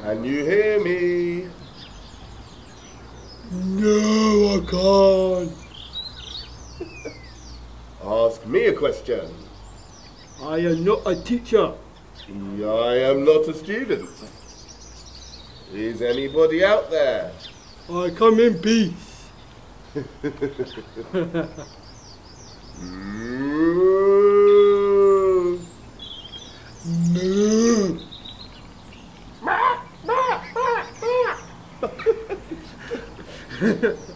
Can you hear me? No, I can't. Ask me a question. I am not a teacher. I am not a student. Is anybody out there? I come in peace. Moo. No. Ha ha ha!